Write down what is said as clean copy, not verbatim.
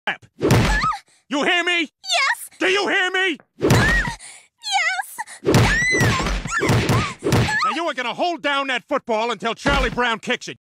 crap. You hear me? Yes! Do you hear me? Yes! Now you are gonna hold down that football until Charlie Brown kicks it.